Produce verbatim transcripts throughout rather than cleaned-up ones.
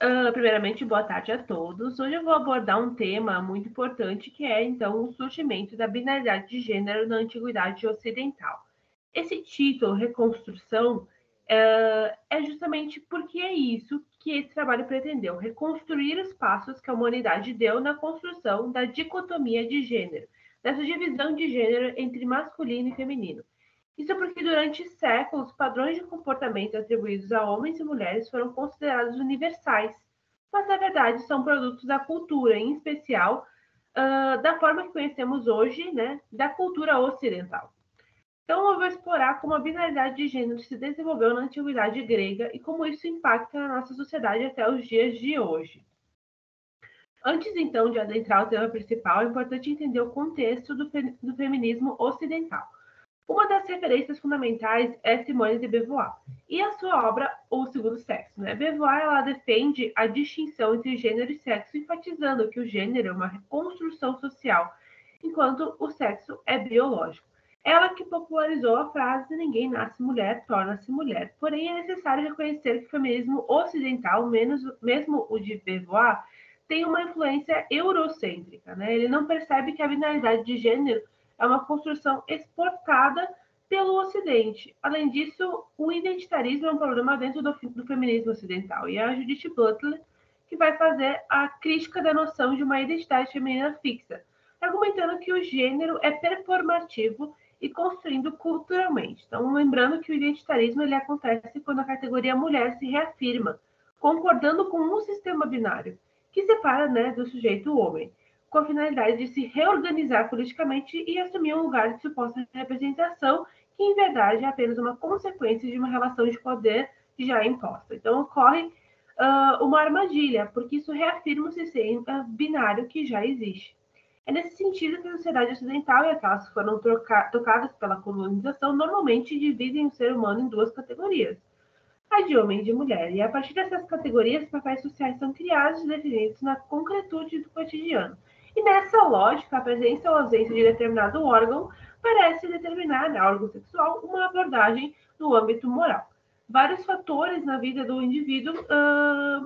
Uh, primeiramente, boa tarde a todos. Hoje eu vou abordar um tema muito importante, que é, então, o surgimento da binaridade de gênero na Antiguidade Ocidental. Esse título, Reconstrução, uh, é justamente porque é isso que esse trabalho pretendeu, reconstruir os passos que a humanidade deu na construção da dicotomia de gênero, dessa divisão de gênero entre masculino e feminino. Isso porque durante séculos, padrões de comportamento atribuídos a homens e mulheres foram considerados universais, mas na verdade são produtos da cultura, em especial uh, da forma que conhecemos hoje, né, da cultura ocidental. Então, eu vou explorar como a binaridade de gênero se desenvolveu na antiguidade grega e como isso impacta na nossa sociedade até os dias de hoje. Antes, então, de adentrar o tema principal, é importante entender o contexto do, fe do feminismo ocidental. Uma das referências fundamentais é Simone de Beauvoir e a sua obra O Segundo Sexo. Né? Beauvoir ela defende a distinção entre gênero e sexo, enfatizando que o gênero é uma construção social, enquanto o sexo é biológico. Ela que popularizou a frase "ninguém nasce mulher, torna-se mulher". Porém, é necessário reconhecer que o feminismo ocidental, menos, mesmo o de Beauvoir, tem uma influência eurocêntrica. Né? Ele não percebe que a binaridade de gênero é uma construção exportada pelo Ocidente. Além disso, o identitarismo é um problema dentro do, do feminismo ocidental. E é a Judith Butler que vai fazer a crítica da noção de uma identidade feminina fixa, argumentando que o gênero é performativo e construindo culturalmente. Então, lembrando que o identitarismo ele acontece quando a categoria mulher se reafirma, concordando com um sistema binário, que separa, né, do sujeito homem, com a finalidade de se reorganizar politicamente e assumir um lugar de suposta representação, que, em verdade, é apenas uma consequência de uma relação de poder já imposta. Então, ocorre uh, uma armadilha, porque isso reafirma o sistema binário que já existe. É nesse sentido que a sociedade ocidental e aquelas que foram troca- tocadas pela colonização normalmente dividem o ser humano em duas categorias, a de homem e de mulher. E a partir dessas categorias, papéis sociais são criados e definidos na concretude do cotidiano. E nessa lógica, a presença ou ausência de determinado órgão parece determinar, né, órgão sexual, uma abordagem no âmbito moral. Vários fatores na vida do indivíduo uh,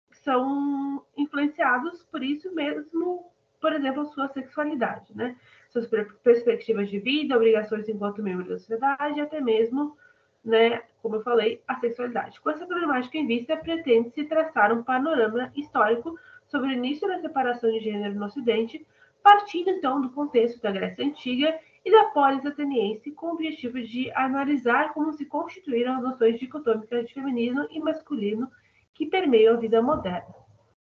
são influenciados por isso mesmo, por exemplo, sua sexualidade, né? Suas perspectivas de vida, obrigações enquanto membro da sociedade, até mesmo, né, como eu falei, a sexualidade. Com essa problemática em vista, pretende-se traçar um panorama histórico sobre o início da separação de gênero no Ocidente, partindo então do contexto da Grécia Antiga e da polis ateniense, com o objetivo de analisar como se constituíram as noções dicotômicas de feminino e masculino que permeiam a vida moderna.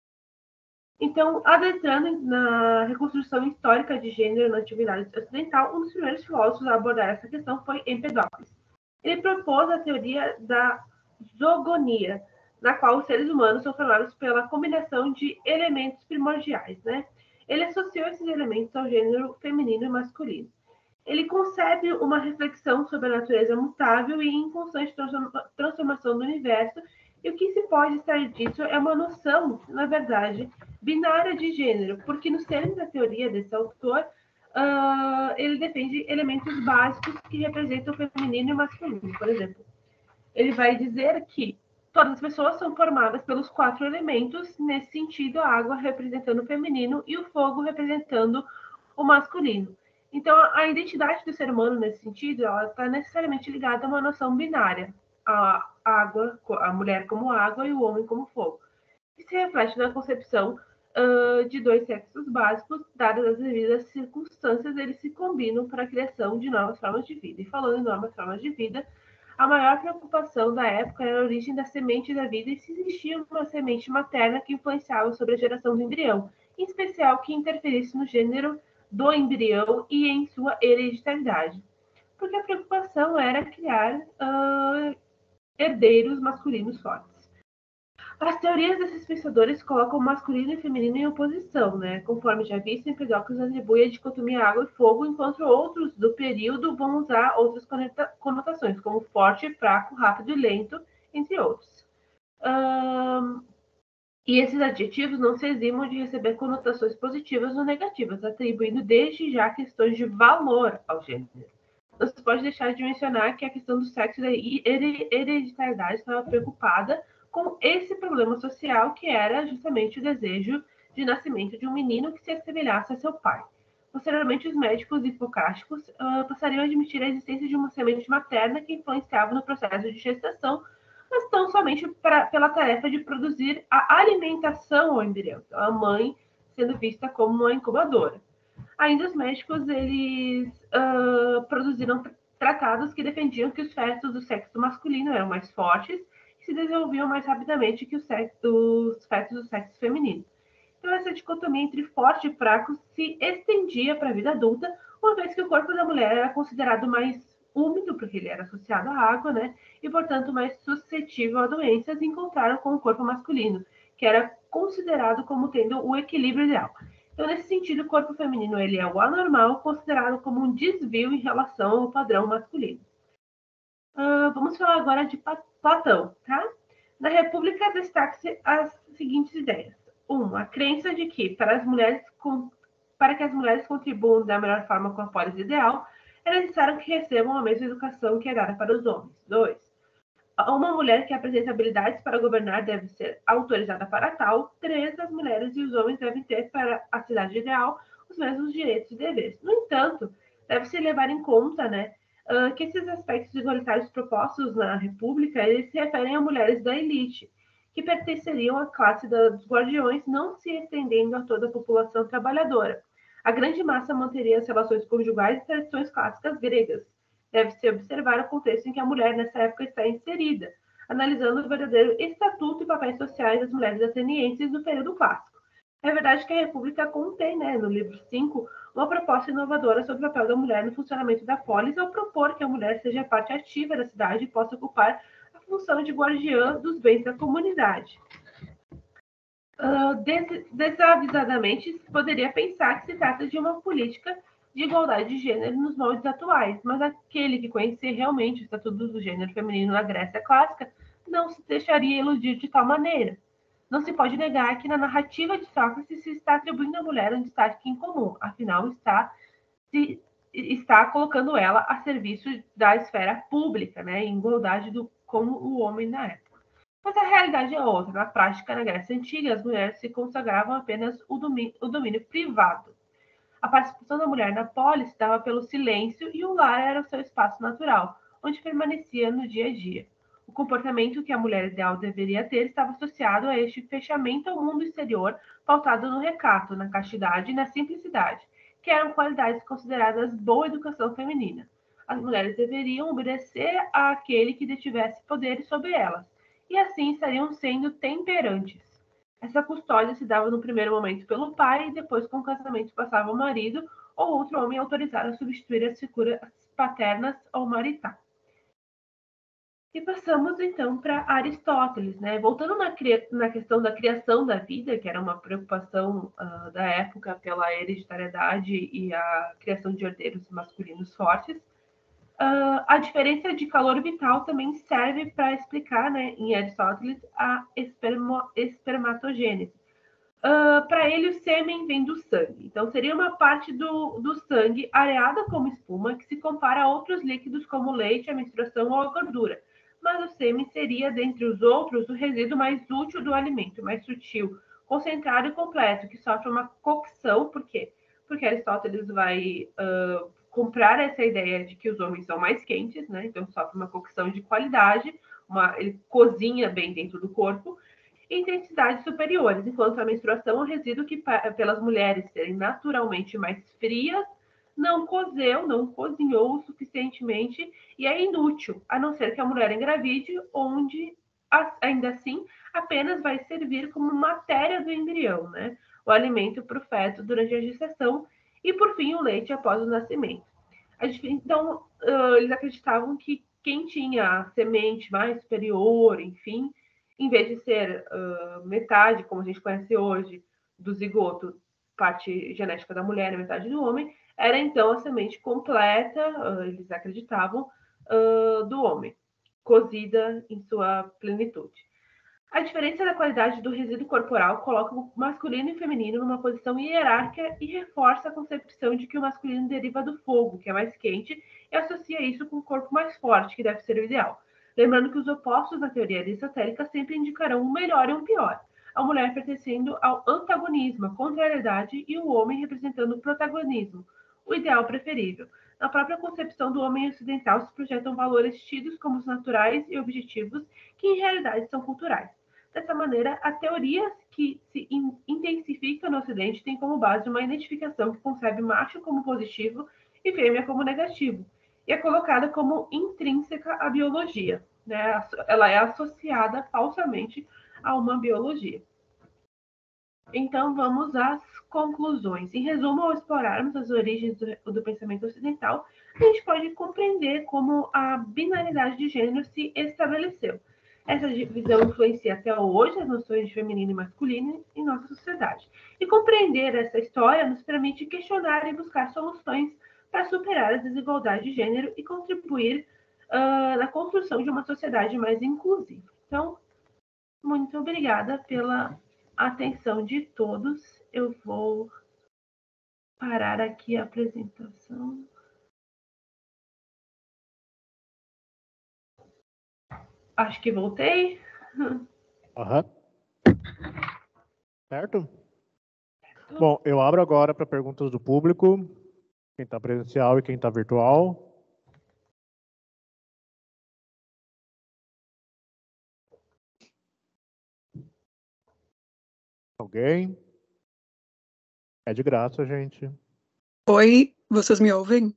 Então, adentrando na reconstrução histórica de gênero na antiguidade ocidental, um dos primeiros filósofos a abordar essa questão foi Empedócles. Ele propôs a teoria da zogonia, na qual os seres humanos são formados pela combinação de elementos primordiais, né? Ele associou esses elementos ao gênero feminino e masculino. Ele concebe uma reflexão sobre a natureza mutável e em constante transformação do universo, e o que se pode extrair disso é uma noção, na verdade, binária de gênero, porque no centro da teoria desse autor, uh, ele defende elementos básicos que representam o feminino e o masculino. Por exemplo, ele vai dizer que todas as pessoas são formadas pelos quatro elementos, nesse sentido, a água representando o feminino e o fogo representando o masculino. Então, a identidade do ser humano, nesse sentido, ela está necessariamente ligada a uma noção binária, a água, a mulher como água e o homem como fogo. Isso se reflete na concepção uh, de dois sexos básicos, dadas as devidas circunstâncias, eles se combinam para a criação de novas formas de vida. E falando em novas formas de vida, a maior preocupação da época era a origem da semente da vida e se existia uma semente materna que influenciava sobre a geração do embrião, em especial que interferisse no gênero do embrião e em sua hereditariedade. Porque a preocupação era criar uh, herdeiros masculinos fortes. As teorias desses pensadores colocam o masculino e o feminino em oposição, né? Conforme já visto, Empedócles atribui a dicotomia água e fogo, enquanto outros do período vão usar outras conotações, como forte, fraco, rápido e lento, entre outros. Um, e esses adjetivos não se eximam de receber conotações positivas ou negativas, atribuindo desde já questões de valor ao gênero. Não se pode deixar de mencionar que a questão do sexo e da hereditariedade estava preocupada com esse problema social que era justamente o desejo de nascimento de um menino que se assemelhasse a seu pai. Posteriormente, os médicos hipocráticos uh, passariam a admitir a existência de uma semente materna que influenciava no processo de gestação, mas tão somente pra, pela tarefa de produzir a alimentação ao embrião, então, a mãe sendo vista como uma incubadora. Ainda os médicos, eles uh, produziram tratados que defendiam que os fetos do sexo masculino eram mais fortes e se desenvolviam mais rapidamente que os, sexo, os fetos do sexo feminino. Então, essa dicotomia entre forte e fraco se estendia para a vida adulta, uma vez que o corpo da mulher era considerado mais úmido, porque ele era associado à água, né? E, portanto, mais suscetível a doenças, e encontraram com o corpo masculino, que era considerado como tendo o equilíbrio ideal. Então, nesse sentido, o corpo feminino ele é o anormal, considerado como um desvio em relação ao padrão masculino. Uh, vamos falar agora de Platão, tá? Na República destaca-se as seguintes ideias. Um, a crença de que, para, as mulheres, para que as mulheres contribuam da melhor forma com a polis ideal, é necessário que recebam a mesma educação que é dada para os homens. Dois, uma mulher que apresenta habilidades para governar deve ser autorizada para tal. Três, as mulheres e os homens devem ter para a cidade ideal os mesmos direitos e deveres. No entanto, deve-se levar em conta, né, que esses aspectos igualitários propostos na República, eles se referem a mulheres da elite, que pertenceriam à classe dos guardiões, não se estendendo a toda a população trabalhadora. A grande massa manteria as relações conjugais e tradições clássicas gregas. Deve-se observar o contexto em que a mulher nessa época está inserida, analisando o verdadeiro estatuto e papéis sociais das mulheres atenienses do período clássico. É verdade que a República contém, né, no livro cinco, uma proposta inovadora sobre o papel da mulher no funcionamento da polis, ao propor que a mulher seja parte ativa da cidade e possa ocupar a função de guardiã dos bens da comunidade. Uh, des desavisadamente, se poderia pensar que se trata de uma política de igualdade de gênero nos moldes atuais, mas aquele que conhecer realmente o estatuto do gênero feminino na Grécia clássica não se deixaria iludir de tal maneira. Não se pode negar que na narrativa de Sócrates se está atribuindo à mulher um destaque incomum, afinal está, se, está colocando ela a serviço da esfera pública, né, em igualdade do, com o homem na época. Mas a realidade é outra. Na prática, na Grécia Antiga, as mulheres se consagravam apenas o domínio, o domínio privado. A participação da mulher na polis se dava pelo silêncio e o lar era o seu espaço natural, onde permanecia no dia a dia. O comportamento que a mulher ideal deveria ter estava associado a este fechamento ao mundo exterior, pautado no recato, na castidade e na simplicidade, que eram qualidades consideradas boa educação feminina. As mulheres deveriam obedecer àquele que detivesse poderes sobre elas, e assim estariam sendo temperantes. Essa custódia se dava no primeiro momento pelo pai e depois, com o casamento, passava ao marido ou outro homem autorizado a substituir as figuras paternas ou maritais. E passamos, então, para Aristóteles, né? Voltando na, na questão da criação da vida, que era uma preocupação uh, da época pela hereditariedade e a criação de herdeiros masculinos fortes, uh, a diferença de calor vital também serve para explicar, né, em Aristóteles, a espermo, espermatogênese. Uh, para ele, o sêmen vem do sangue. Então, seria uma parte do, do sangue areada como espuma, que se compara a outros líquidos como o leite, a menstruação ou a gordura. Mas o sêmen seria, dentre os outros, o resíduo mais útil do alimento, mais sutil, concentrado e completo, que sofre uma cocção. Por quê? Porque Aristóteles vai uh, comprar essa ideia de que os homens são mais quentes, né? Então sofre uma cocção de qualidade, uma, ele cozinha bem dentro do corpo, e intensidades superiores, enquanto a menstruação é um resíduo que, pelas mulheres serem naturalmente mais frias, não cozeu, não cozinhou o suficientemente e é inútil, a não ser que a mulher engravide, onde, ainda assim, apenas vai servir como matéria do embrião, né? O alimento para o feto durante a gestação e, por fim, o leite após o nascimento. Então, eles acreditavam que quem tinha a semente mais superior, enfim, em vez de ser uh, metade, como a gente conhece hoje, do zigoto, parte genética da mulher e metade do homem, era então a semente completa, uh, eles acreditavam, uh, do homem, cozida em sua plenitude. A diferença da qualidade do resíduo corporal coloca o masculino e o feminino numa posição hierárquica e reforça a concepção de que o masculino deriva do fogo, que é mais quente, e associa isso com o corpo mais forte, que deve ser o ideal. lembrando que os opostos da teoria aristotélica sempre indicarão um melhor e um pior, a mulher pertencendo ao antagonismo, a contrariedade, e o homem representando o protagonismo, o ideal preferível. Na própria concepção do homem ocidental se projetam valores tidos como os naturais e objetivos, que em realidade são culturais. Dessa maneira, a teoria que se intensifica no Ocidente tem como base uma identificação que concebe macho como positivo e fêmea como negativo, e é colocada como intrínseca à biologia, né? Ela é associada falsamente a uma biologia. Então, vamos às conclusões. Em resumo, ao explorarmos as origens do, do pensamento ocidental, a gente pode compreender como a binaridade de gênero se estabeleceu. Essa divisão influencia até hoje as noções de feminino e masculino em nossa sociedade. E compreender essa história nos permite questionar e buscar soluções para superar as desigualdades de gênero e contribuir uh, na construção de uma sociedade mais inclusiva. Então, muito obrigada pela atenção de todos. Eu vou parar aqui a apresentação. Acho que voltei. Aham. Certo? Bom, eu abro agora para perguntas do público, quem está presencial e quem está virtual. Alguém? É de graça, gente. Oi, vocês me ouvem?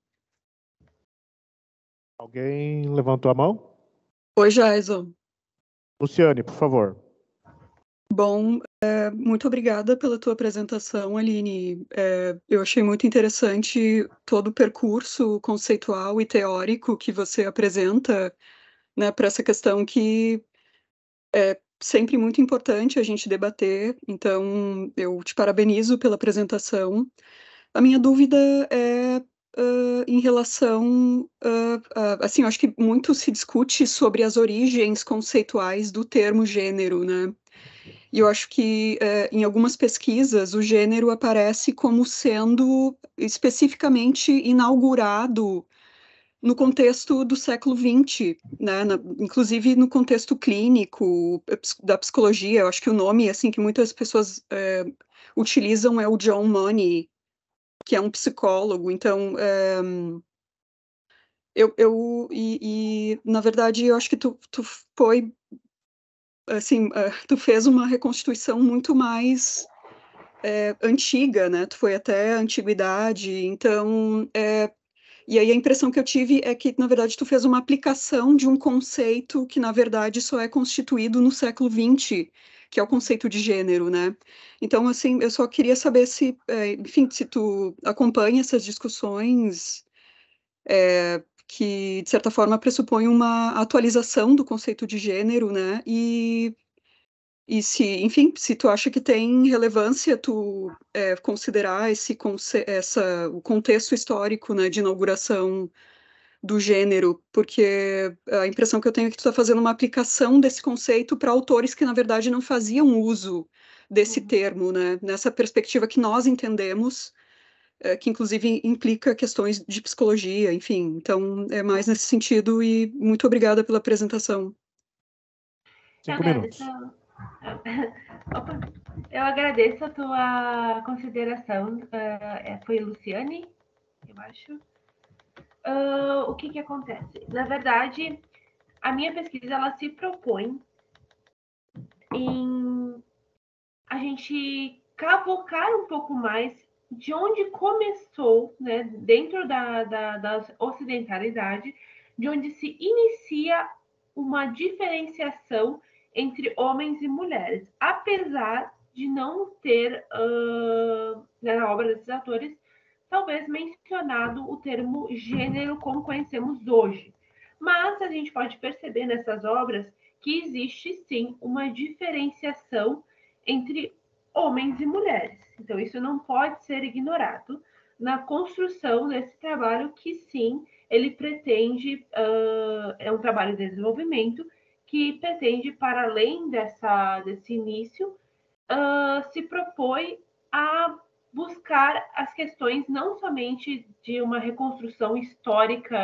Alguém levantou a mão? Oi, Jaison. Luciane, por favor. Bom, é, muito obrigada pela tua apresentação, Aline. É, eu achei muito interessante todo o percurso conceitual e teórico que você apresenta, né, para essa questão que é sempre muito importante a gente debater. Então, eu te parabenizo pela apresentação. A minha dúvida é uh, em relação, uh, uh, assim, eu acho que muito se discute sobre as origens conceituais do termo gênero, né? E eu acho que uh, em algumas pesquisas o gênero aparece como sendo especificamente inaugurado no contexto do século vinte, né? Na, inclusive no contexto clínico da psicologia. Eu acho que o nome, assim, que muitas pessoas uh, utilizam é o John Money, que é um psicólogo. Então, é, eu, eu e, e, na verdade, eu acho que tu, tu foi, assim, uh, tu fez uma reconstituição muito mais é, antiga, né? Tu foi até a antiguidade, então, é, e aí a impressão que eu tive é que, na verdade, tu fez uma aplicação de um conceito que, na verdade, só é constituído no século vinte, que é o conceito de gênero, né? Então, assim, eu só queria saber se, é, enfim, se tu acompanha essas discussões é, que, de certa forma, pressupõem uma atualização do conceito de gênero, né? E, e se, enfim, se tu acha que tem relevância tu é, considerar esse, essa, o contexto histórico, né, de inauguração do gênero, porque a impressão que eu tenho é que tu está fazendo uma aplicação desse conceito para autores que, na verdade, não faziam uso desse uhum. termo, né? Nessa perspectiva que nós entendemos, é, que inclusive implica questões de psicologia, enfim. Então, é mais nesse sentido, e muito obrigada pela apresentação. Cinco minutos. Opa. Eu agradeço a tua consideração. Uh, foi Luciane, eu acho. Uh, o que que acontece? Na verdade, a minha pesquisa ela se propõe em a gente cavocar um pouco mais de onde começou, né, dentro da, da, da ocidentalidade, de onde se inicia uma diferenciação entre homens e mulheres, apesar de não ter, uh, na obra desses autores, talvez mencionado o termo gênero como conhecemos hoje. Mas a gente pode perceber nessas obras que existe sim uma diferenciação entre homens e mulheres. Então, isso não pode ser ignorado na construção desse trabalho que sim, ele pretende, uh, é um trabalho de desenvolvimento que pretende, para além dessa, desse início, uh, se propõe a buscar as questões não somente de uma reconstrução histórica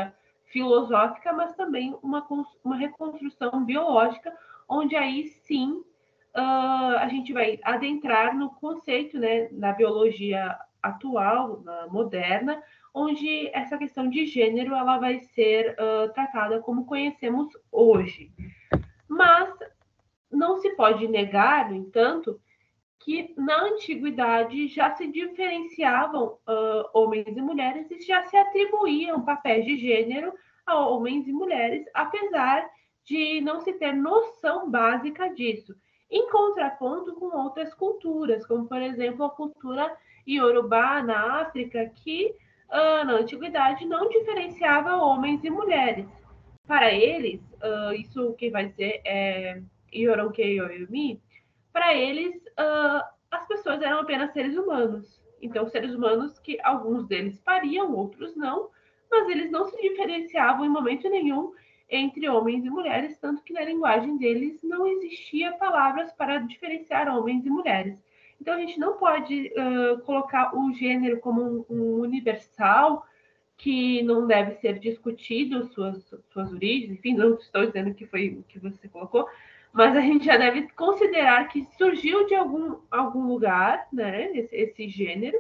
filosófica, mas também uma, uma reconstrução biológica, onde aí sim uh, a gente vai adentrar no conceito, né, na biologia atual, na moderna, onde essa questão de gênero ela vai ser uh, tratada como conhecemos hoje. Mas não se pode negar, no entanto, que na antiguidade já se diferenciavam uh, homens e mulheres e já se atribuíam papéis de gênero a homens e mulheres, apesar de não se ter noção básica disso, em contraponto com outras culturas, como, por exemplo, a cultura iorubá na África, que uh, na antiguidade não diferenciava homens e mulheres. Para eles, uh, isso que vai ser é, Yoronke Yoyumi, para eles, uh, as pessoas eram apenas seres humanos. Então, seres humanos que alguns deles pariam, outros não, mas eles não se diferenciavam em momento nenhum entre homens e mulheres, tanto que na linguagem deles não existia palavras para diferenciar homens e mulheres. Então, a gente não pode uh, colocar o gênero como um, um universal que não deve ser discutido, suas, suas origens, enfim, não estou dizendo que foi o que você colocou, mas a gente já deve considerar que surgiu de algum, algum lugar, né, esse, esse gênero,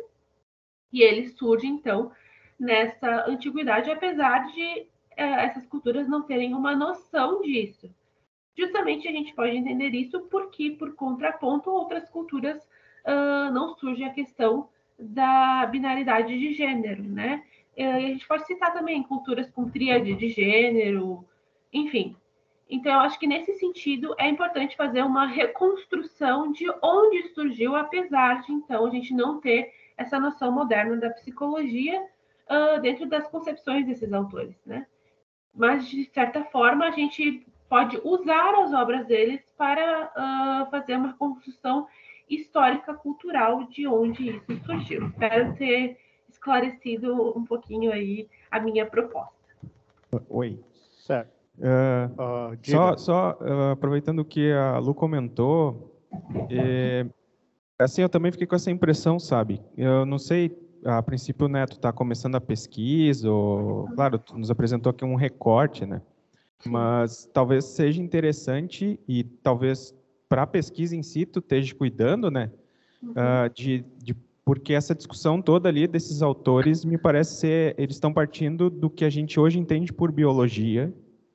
e ele surge, então, nessa antiguidade, apesar de é, essas culturas não terem uma noção disso. Justamente a gente pode entender isso porque, por contraponto, outras culturas uh, não surge a questão da binaridade de gênero, né? E a gente pode citar também culturas com tríade de gênero, enfim. Então, eu acho que nesse sentido é importante fazer uma reconstrução de onde surgiu, apesar de, então, a gente não ter essa noção moderna da psicologia uh, dentro das concepções desses autores, né? Mas, de certa forma, a gente pode usar as obras deles para uh, fazer uma construção histórica, cultural de onde isso surgiu. Espero ter esclarecido um pouquinho aí a minha proposta. Oi. Certo. Uh, uh, só só uh, aproveitando o que a Lu comentou, é, assim, eu também fiquei com essa impressão, sabe? Eu não sei, a princípio, né, tu está começando a pesquisa, ou, claro, tu nos apresentou aqui um recorte, né? Mas talvez seja interessante e talvez para a pesquisa em si tu esteja cuidando, né? Uhum. Uh, de, de porque essa discussão toda ali desses autores me parece ser, eles estão partindo do que a gente hoje entende por biologia.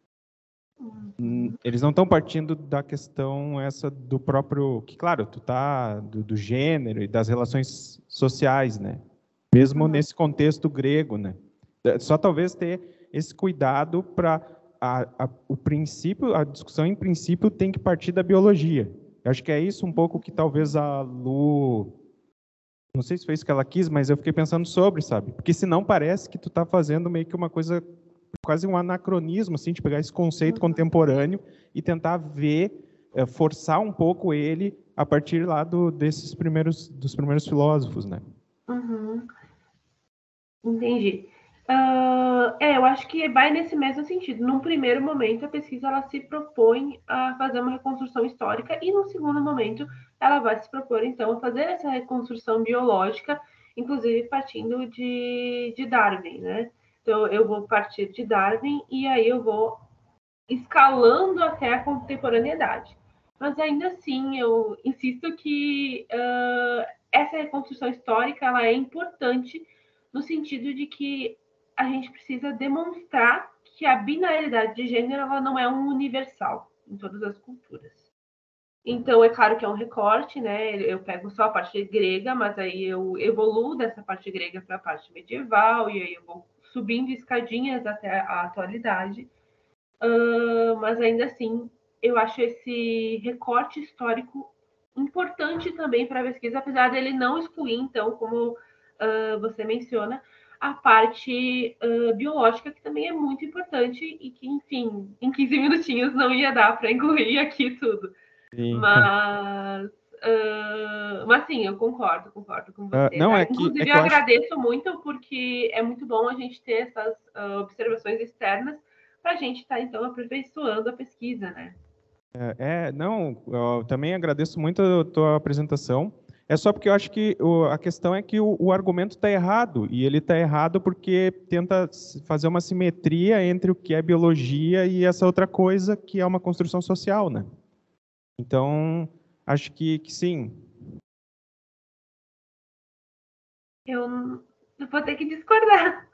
Uhum. Eles não estão partindo da questão essa do próprio, que claro, tu tá do, do gênero e das relações sociais, né? Mesmo Uhum. nesse contexto grego, né? Só talvez ter esse cuidado para a, a, o princípio, a discussão em princípio tem que partir da biologia. Eu acho que é isso um pouco que talvez a Lu, não sei se foi isso que ela quis, mas eu fiquei pensando sobre, sabe? Porque senão parece que tu tá fazendo meio que uma coisa, quase um anacronismo, assim, de pegar esse conceito contemporâneo e tentar ver, é, forçar um pouco ele a partir lá do, desses primeiros, dos primeiros filósofos, né? Uhum. Entendi. Uh, é, eu acho que vai nesse mesmo sentido. Num primeiro momento, a pesquisa ela se propõe a fazer uma reconstrução histórica e, num segundo momento, ela vai se propor, então, a fazer essa reconstrução biológica, inclusive partindo de, de Darwin, né? Então, eu vou partir de Darwin e aí eu vou escalando até a contemporaneidade. Mas, ainda assim, eu insisto que uh, essa reconstrução histórica ela é importante no sentido de que a gente precisa demonstrar que a binaridade de gênero ela não é um universal em todas as culturas. Então, é claro que é um recorte, né? Eu pego só a parte grega, mas aí eu evoluo dessa parte grega para a parte medieval, e aí eu vou subindo escadinhas até a atualidade. Uh, mas ainda assim, eu acho esse recorte histórico importante também para a pesquisa, apesar dele não excluir, então, como uh, você menciona, a parte uh, biológica, que também é muito importante e que, enfim, em quinze minutinhos não ia dar para incluir aqui tudo. Sim. Mas, uh, mas sim, eu concordo, concordo com você. Uh, não, tá? é que, Inclusive, é que eu, eu acho... agradeço muito, porque é muito bom a gente ter essas uh, observações externas para a gente estar, tá, então, aperfeiçoando a pesquisa, né? É, não, eu também agradeço muito a tua apresentação. É só porque eu acho que o, a questão é que o, o argumento está errado, e ele está errado porque tenta fazer uma simetria entre o que é biologia e essa outra coisa que é uma construção social, né? Então, acho que, que sim. Eu vou ter que discordar.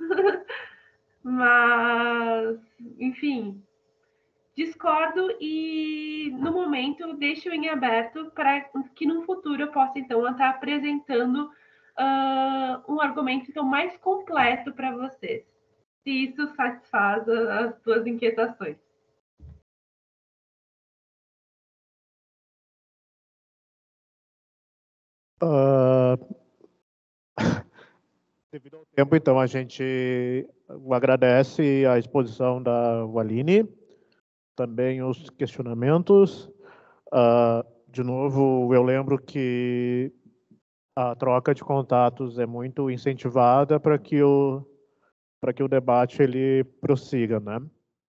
Mas, enfim, discordo e, no momento, deixo em aberto para que no futuro eu possa, então, estar apresentando uh, um argumento então, mais completo para vocês, se isso satisfaz as suas inquietações. Uh, devido ao tempo, então, a gente agradece a exposição da Waline, também os questionamentos. Uh, de novo, eu lembro que a troca de contatos é muito incentivada para que o, para que o debate ele prossiga, né?